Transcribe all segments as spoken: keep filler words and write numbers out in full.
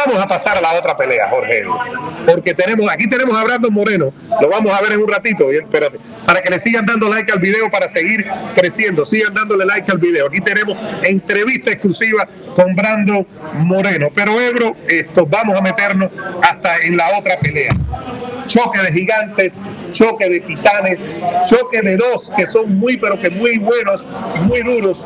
vamos a pasar a la otra pelea, Jorge, porque tenemos, aquí tenemos a Brandon Moreno, lo vamos a ver en un ratito, y espérate, para que le sigan dando like al video para seguir creciendo, sigan dándole like al video. Aquí tenemos entrevista exclusiva con Brandon Moreno, pero Ebro, esto, vamos a meternos hasta en la otra pelea. Choque de gigantes, choque de titanes, choque de dos que son muy, pero que muy buenos, muy duros.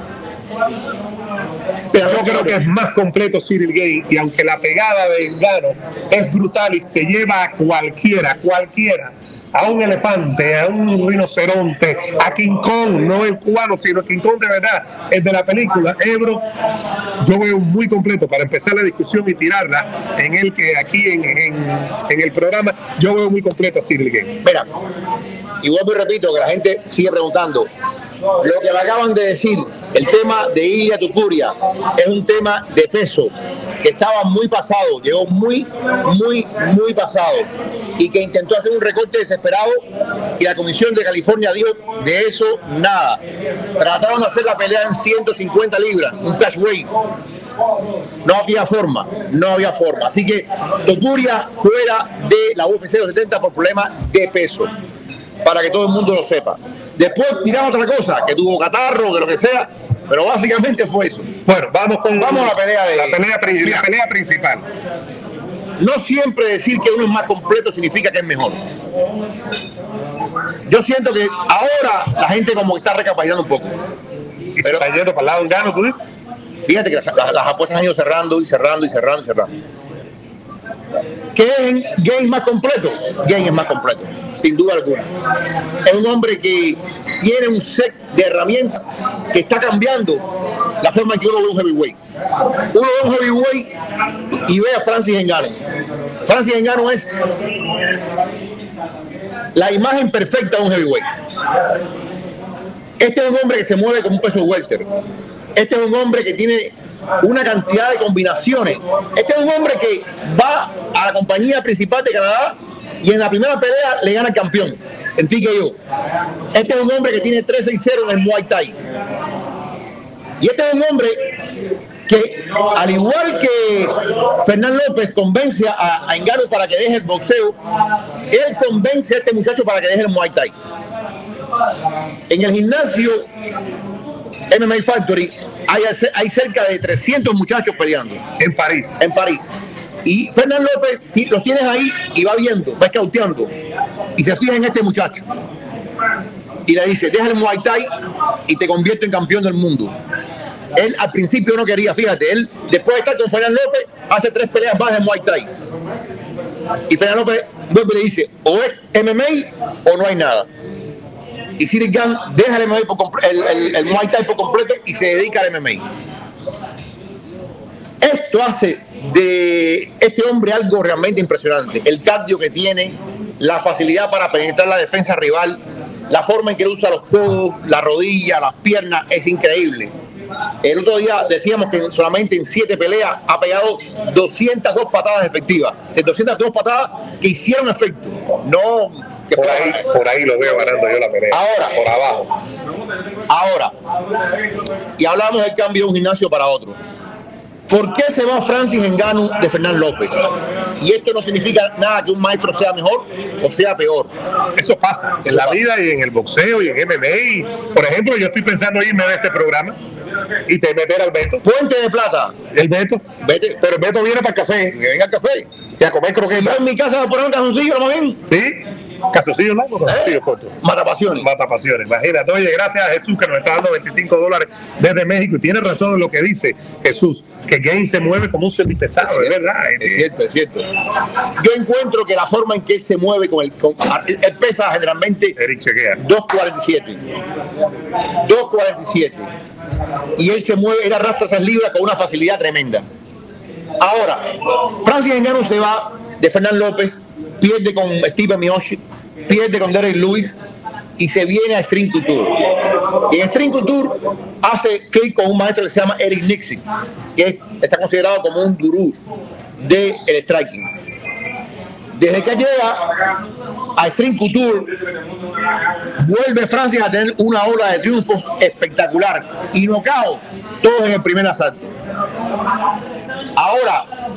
Pero yo creo que es más completo Cyril Gane, y aunque la pegada de Ngannou es brutal y se lleva a cualquiera, cualquiera, a un elefante, a un rinoceronte, a King Kong, no el cubano, sino King Kong de verdad, el de la película, Ebro, yo veo muy completo para empezar la discusión y tirarla en el que aquí en, en, en el programa, yo veo muy completo a Cyril Gane. Mira, y vuelvo y repito que la gente sigue preguntando. Lo que me acaban de decir, el tema de Ilia Topuria es un tema de peso que estaba muy pasado, llegó muy, muy, muy pasado, y que intentó hacer un recorte desesperado y la Comisión de California dijo de eso nada. Trataron de hacer la pelea en ciento cincuenta libras, un catch weight. No había forma, no había forma. Así que Topuria fuera de la U F C los setenta por problemas de peso, para que todo el mundo lo sepa. Después tiramos otra cosa, que tuvo catarro, que lo que sea, pero básicamente fue eso. Bueno, vamos con vamos a la pelea de la pelea, la pelea principal. No siempre decir que uno es más completo significa que es mejor. Yo siento que ahora la gente como que está recapacitando un poco. ¿Y pero, se está yendo para el lado de Ngannou, tú dices? Fíjate que las, las, las apuestas han ido cerrando y cerrando y cerrando y cerrando. ¿Qué es Gane más completo? Gane es más completo, sin duda alguna. Es un hombre que tiene un set de herramientas que está cambiando la forma en que uno ve un heavyweight. Uno ve un heavyweight y ve a Francis Ngannou. Francis Ngannou es la imagen perfecta de un heavyweight. Este es un hombre que se mueve como un peso welter. Este es un hombre que tiene una cantidad de combinaciones. Este es un hombre que va a la compañía principal de Canadá y en la primera pelea le gana al campeón en T K O. Este es un hombre que tiene tres seis cero en el Muay Thai. Y este es un hombre que, al igual que Fernán López convence a, a Ngannou para que deje el boxeo, él convence a este muchacho para que deje el Muay Thai. En el gimnasio M M A Factory hay, hay cerca de trescientos muchachos peleando. En París. En París. Y Fernán López los tienes ahí y va viendo, va escauteando. Y se fija en este muchacho. Y le dice, deja el Muay Thai y te convierto en campeón del mundo. Él al principio no quería, fíjate, él después de estar con Fernán López, hace tres peleas más de Muay Thai. Y Fernán López vuelve y le dice, o es M M A o no hay nada. Y Cyril Gane deja el, M M A por el, el, el Muay Thai por completo y se dedica al M M A. Esto hace de este hombre algo realmente impresionante. El cardio que tiene, la facilidad para penetrar la defensa rival, la forma en que usa los codos, la rodilla, las piernas, es increíble. El otro día decíamos que solamente en siete peleas ha pegado doscientas dos patadas efectivas. doscientas dos patadas que hicieron efecto. No... Que por ahí, por ahí lo veo ganando yo la pelea. Ahora, por abajo. Ahora, y hablamos del cambio de un gimnasio para otro. ¿Por qué se va Francis Ngannou de Fernán López? Y esto no significa nada que un maestro sea mejor o sea peor. Eso pasa en la vida y en el boxeo y en M M A. Por ejemplo, yo estoy pensando irme de este programa y te meter al Beto. Puente de Plata. El Beto. Vete. Pero el Beto viene para el café. Que venga al café. Y a comer croquetas. Si yo en mi casa voy a poner un cajoncillo, ¿no bien? Sí. ¿Casoncillo largo o casoncillo corto? Matapasiones. Matapasiones, imagínate. Oye, gracias a Jesús que nos está dando veinticinco dólares desde México. Y tiene razón en lo que dice Jesús, que Gane se mueve como un semipesado, es, es verdad. Es cierto, es cierto. Yo encuentro que la forma en que él se mueve con el... Con, él pesa generalmente dos cuarenta y siete. dos cuarenta y siete. Y él se mueve, él arrastra esas libras con una facilidad tremenda. Ahora, Francis Ngannou se va de Fernán López, pierde con Steve Miocic, pierde con Derek Lewis y se viene a Extreme Couture. Y en Extreme Couture hace clic con un maestro que se llama Eric Nixon, que está considerado como un gurú del striking. Desde que llega a Extreme Couture, vuelve Francis a tener una ola de triunfos espectacular y knockout, todos en el primer asalto. Ahora,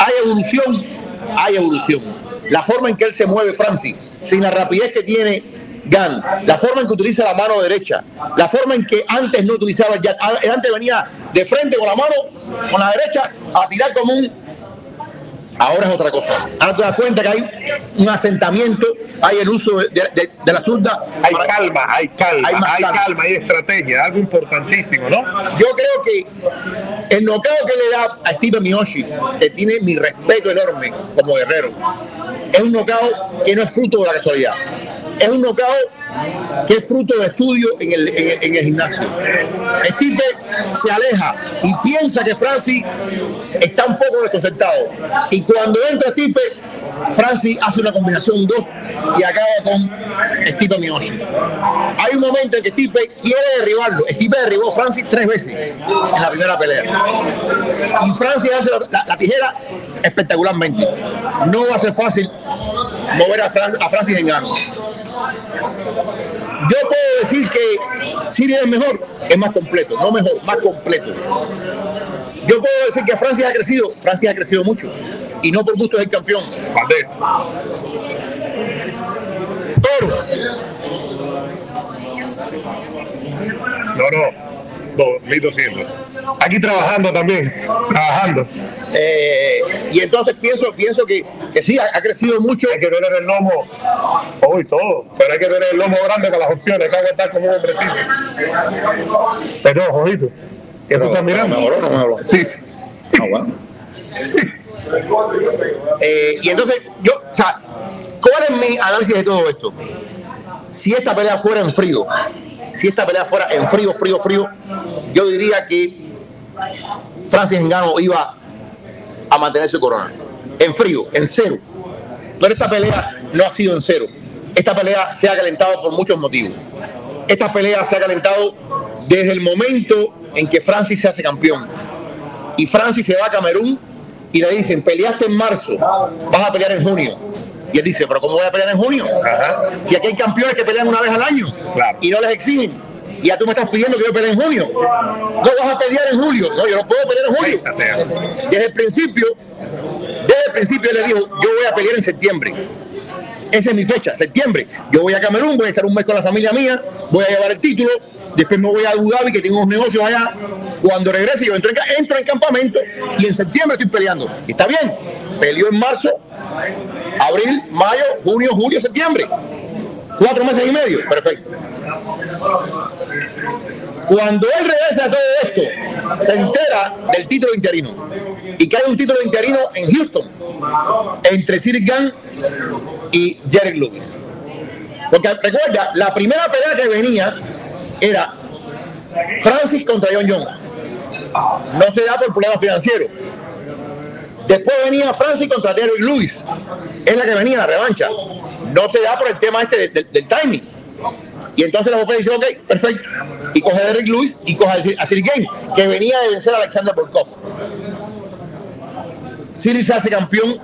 hay evolución, hay evolución. La forma en que él se mueve, Francis, sin la rapidez que tiene Gane, la forma en que utiliza la mano derecha, la forma en que antes no utilizaba el jab, antes venía de frente con la mano, con la derecha, a tirar como un... Ahora es otra cosa. Ahora te das cuenta que hay un asentamiento, hay el uso de, de, de la zurda. Hay para... calma, hay calma, hay, hay calma. calma, hay estrategia, algo importantísimo, ¿no? Yo creo que el knockout que le da a Stipe Miocic, que tiene mi respeto enorme como guerrero, es un knockout que no es fruto de la casualidad. Es un knockout que es fruto de estudio en el, en el, en el gimnasio. Stipe se aleja y piensa que Francis está un poco desconcertado. Y cuando entra Stipe, Francis hace una combinación dos y acaba con Stipe Miocic. Hay un momento en que Stipe quiere derribarlo. Stipe derribó a Francis tres veces en la primera pelea. Y Francis hace la, la, la tijera espectacularmente. No va a ser fácil mover a, Fran, a Francis Ngannou. Yo puedo decir que Cyril es mejor, es más completo, no mejor, más completo. Yo puedo decir que Francis ha crecido, Francis ha crecido mucho y no por gusto es el campeón. Valdés. Pero no, no. dos mil doscientos. Aquí trabajando también, trabajando. Eh, y entonces pienso, pienso que, que sí, ha, ha crecido mucho. Hay que tener el lomo, hoy todo, pero hay que tener el lomo grande para las opciones, hay que aguantar como un hombrecito. Pero, ojito, ¿qué tú estás mirando? ¿Me mejoró o no me mejoró? Sí, sí. Ah, bueno. eh, y entonces, yo, o sea, ¿cuál es mi análisis de todo esto? Si esta pelea fuera en frío, si esta pelea fuera en frío, frío, frío, yo diría que Francis Ngannou iba a mantener su corona. En frío, en cero. Pero esta pelea no ha sido en cero. Esta pelea se ha calentado por muchos motivos. Esta pelea se ha calentado desde el momento en que Francis se hace campeón. Y Francis se va a Camerún y le dicen, peleaste en marzo, vas a pelear en junio. Y él dice, pero ¿cómo voy a pelear en junio? Ajá. Si aquí hay campeones que pelean una vez al año, claro, y no les exigen. Y ya tú me estás pidiendo que yo pelee en junio. No vas a pelear en julio. No, yo no puedo pelear en julio. Desde el principio, desde el principio él le dijo, yo voy a pelear en septiembre. Esa es mi fecha, septiembre. Yo voy a Camerún, voy a estar un mes con la familia mía, voy a llevar el título, después me voy a Abu Dhabi, que tengo unos negocios allá. Cuando regrese, yo entro en, entro en campamento y en septiembre estoy peleando. Y está bien, peleó en marzo, abril, mayo, junio, julio, septiembre. Cuatro meses y medio, perfecto. Cuando él regresa a todo esto, se entera del título interino y que hay un título interino en Houston entre Cyril Gane y Derrick Lewis. Porque recuerda, la primera pelea que venía era Francis contra John Jones. No se da por problemas financieros. Después venía Francis contra Derrick Lewis. Es la que venía la revancha. No se da por el tema este del, del, del timing. Y entonces la F dice, ok, perfecto. Y coge a Derrick Lewis y coge a Cyril Gane, que venía de vencer a Alexander Volkov. Cyril se hace campeón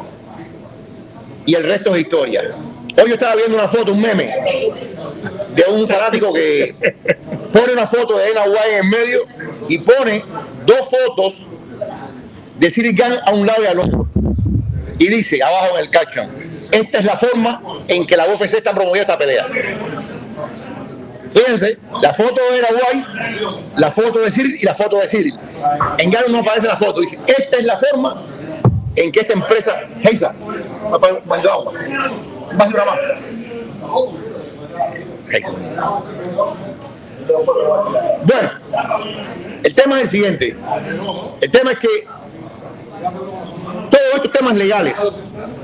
y el resto es historia. Hoy yo estaba viendo una foto, un meme, de un fanático que pone una foto de Dana White en el medio y pone dos fotos de Cyril Gane a un lado y al otro. Y dice, abajo en el caption, esta es la forma en que la U F C está promoviendo esta pelea. Fíjense, la foto de Dana White, la foto de Cyril y la foto de Cyril. En Gane no aparece la foto. Dice, esta es la forma en que esta empresa... Heisa, bueno, el tema es el siguiente. El tema es que todos estos temas legales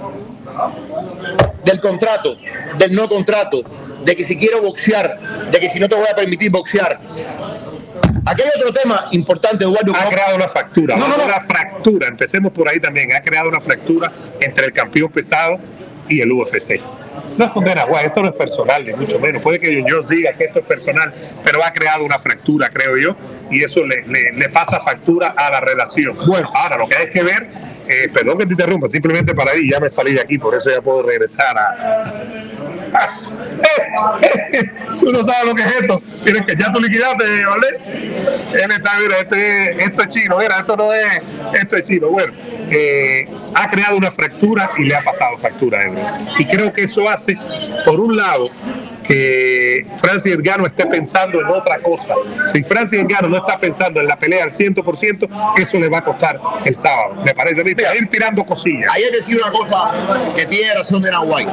del contrato, del no contrato, de que si quiero boxear, de que si no te voy a permitir boxear. Aquí hay otro tema importante, Eduardo. Ha creado una fractura, no, no, no. una fractura, empecemos por ahí también. Ha creado una fractura entre el campeón pesado y el U F C. No es condena, guay, esto no es personal, ni mucho menos. Puede que John diga que esto es personal, pero ha creado una fractura, creo yo, y eso le, le, le pasa factura a la relación. Bueno, ahora lo que hay que ver, eh, perdón que te interrumpa, simplemente para ir, ya me salí de aquí, por eso ya puedo regresar a... Tú no sabes lo que es esto. Miren que ya tú liquidaste, ¿vale? Él está, mira, este, esto es chino, mira, esto no es, esto es chino. Bueno, eh, ha creado una fractura y le ha pasado factura a Ebro. Y creo que eso hace, por un lado, que Francis Ngannou esté pensando en otra cosa. Si Francis Ngannou no está pensando en la pelea al cien por ciento, eso le va a costar el sábado. Me parece a mí, a ir tirando cosillas. Ayer decía una cosa que tiene razón de Dana White.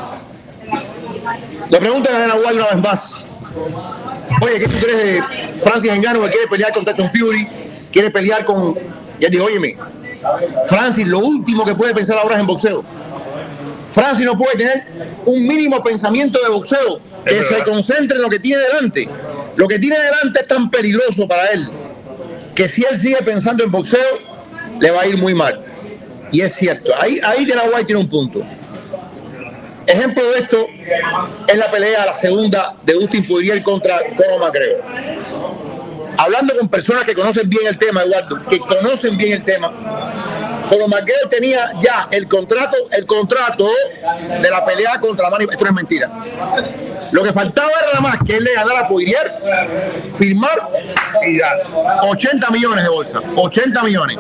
Le preguntan a Dana White una vez más: oye, ¿qué tú crees de Francis Ngannou que quiere pelear con Tyson Fury? Quiere pelear con... Y él dijo, óyeme, Francis, lo último que puede pensar ahora es en boxeo. Francis no puede tener un mínimo pensamiento de boxeo, que se concentre en lo que tiene delante. Lo que tiene delante es tan peligroso para él que si él sigue pensando en boxeo, le va a ir muy mal. Y es cierto, ahí, ahí Dana White tiene un punto. Ejemplo de esto es la pelea, la segunda de Dustin Poirier contra Conor McGregor. Hablando con personas que conocen bien el tema, Eduardo, que conocen bien el tema, Conor McGregor tenía ya el contrato, el contrato de la pelea contra Manny. Esto no es mentira. Lo que faltaba era nada más que él le ganara a Poirier, firmar y ya ochenta millones de bolsa. ochenta millones.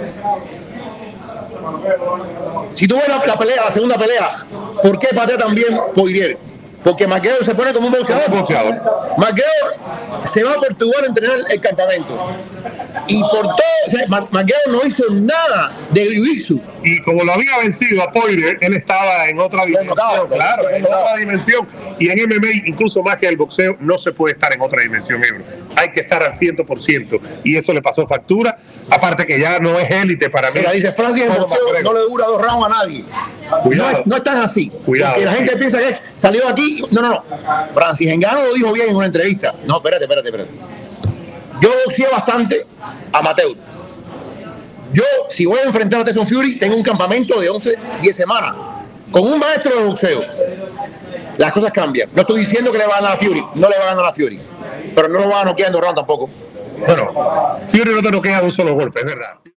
Si tú ves la, la pelea, la segunda pelea, ¿por qué patea también Poirier? Porque McGregor se pone como un boxeador. boxeador. McGregor se va a Portugal a entrenar el campamento. Y por todo, o sea, McGregor no hizo nada de jiu-jitsu. Y como lo había vencido a Poirier, él estaba en otra dimensión. Claro, claro, en otra dimensión. Y en M M A, incluso más que el boxeo, no se puede estar en otra dimensión, Ebro. Hay que estar al cien por ciento. Y eso le pasó factura. Aparte que ya no es élite para mí. Mira, dice Francis, el boxeo no le dura dos rounds a nadie. Cuidado. No, es, no es tan así. Cuidado. Porque la gente piensa que salió aquí. No, no, no. Francis Ngannou lo dijo bien en una entrevista. No, espérate, espérate, espérate. Yo boxeé bastante amateur. Yo, si voy a enfrentar a Tyson Fury, tengo un campamento de once, diez semanas con un maestro de boxeo. Las cosas cambian. No estoy diciendo que le va a ganar a Fury. No le va a ganar a Fury. Pero no lo va a noquear en dos rounds tampoco. Bueno, Fury no te noquea de un solo golpe, es verdad.